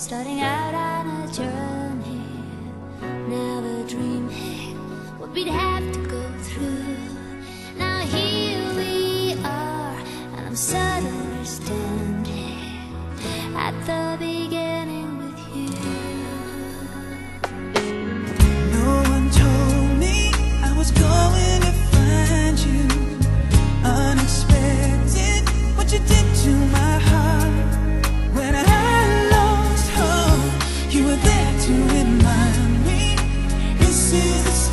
starting out on a journey, never dreaming what we'd have to go through. Now here we are, and I'm suddenly standing at the beginning with you. No one told me I was going to find you. Unexpected, what you did to my heart. When I lost hope, you were there to remind me this is the